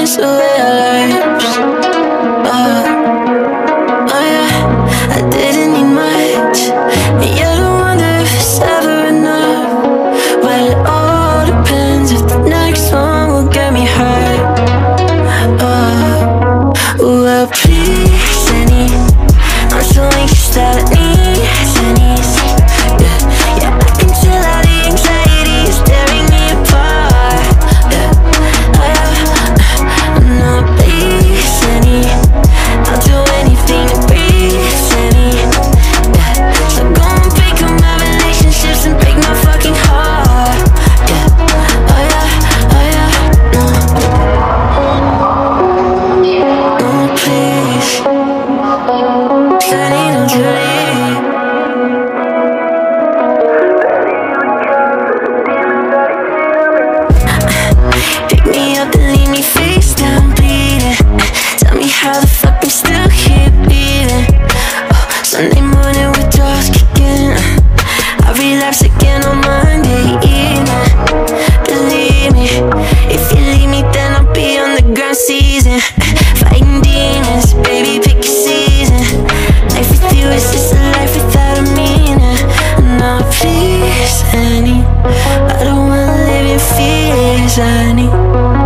dance the way our lives. Oh yeah, I didn't need much, and yet I wonder if it's ever enough. Well, it all depends if the next one will get me hurt. Well, please, Annie, I'm so anxious that I need Annie's. Yeah, I can tell how the anxiety is tearing me apart. No, please, Annie, I'll do anything to breathe, Annie. So go and break up my relationships and break my fucking heart. Oh yeah, no. No, please, Annie, don't you leave. Pick me up and leave me face down bleeding. Tell me how the fuck I'm still here breathing. Sunday morning with doors kicking. I relapse again on Monday evening. Believe me, if you leave me then I'll be on the ground season, fighting demons, baby pick a season. Life with you is just a life without a meaning. No, please, Annie, I don't wanna live in fears, Annie.